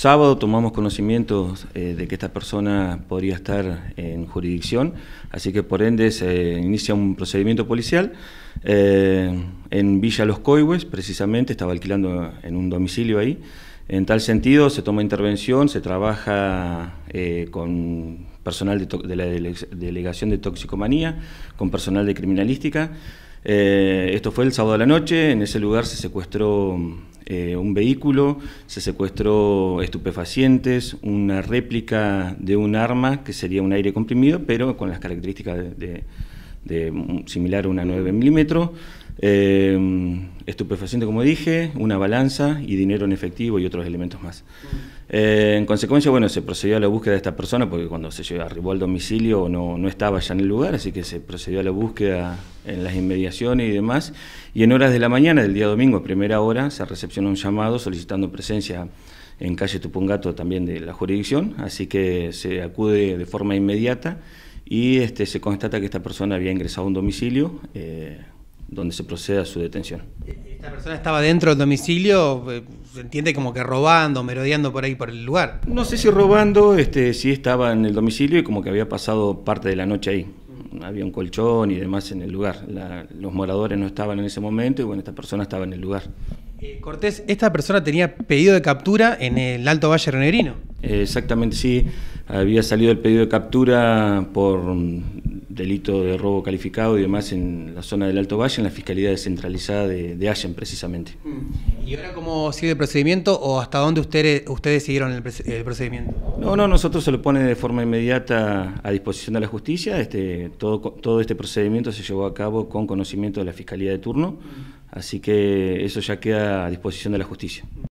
sábado tomamos conocimiento de que esta persona podría estar en jurisdicción, así que por ende se inicia un procedimiento policial en Villa Los Coihues, precisamente, estaba alquilando en un domicilio ahí. En tal sentido se toma intervención, se trabaja con personal de la Delegación de Toxicomanía, con personal de Criminalística. Esto fue el sábado a la noche. En ese lugar se secuestró un vehículo, se secuestró estupefacientes, una réplica de un arma que sería un aire comprimido, pero con las características similar a una 9 milímetros, estupefaciente, como dije, una balanza y dinero en efectivo y otros elementos más. En consecuencia, bueno, se procedió a la búsqueda de esta persona porque cuando se arribó al domicilio no estaba ya en el lugar, así que se procedió a la búsqueda en las inmediaciones y demás. Y en horas de la mañana del día domingo, a primera hora, se recepcionó un llamado solicitando presencia en calle Tupungato también de la jurisdicción, así que se acude de forma inmediata y se constata que esta persona había ingresado a un domicilio donde se procede a su detención. ¿Esta persona estaba dentro del domicilio? ¿Se entiende como que robando, merodeando por ahí por el lugar? No sé si robando, sí estaba en el domicilio y como que había pasado parte de la noche ahí. Había un colchón y demás en el lugar. Los moradores no estaban en ese momento y bueno, esta persona estaba en el lugar. Cortés, ¿esta persona tenía pedido de captura en el Alto Valle Renegrino? Exactamente, sí. Había salido el pedido de captura por delito de robo calificado y demás en la zona del Alto Valle, en la Fiscalía Descentralizada de Allen, precisamente. ¿Y ahora cómo sigue el procedimiento o hasta dónde ustedes siguieron el procedimiento? No, nosotros se lo pone de forma inmediata a disposición de la justicia. Todo este procedimiento se llevó a cabo con conocimiento de la Fiscalía de turno, así que eso ya queda a disposición de la justicia.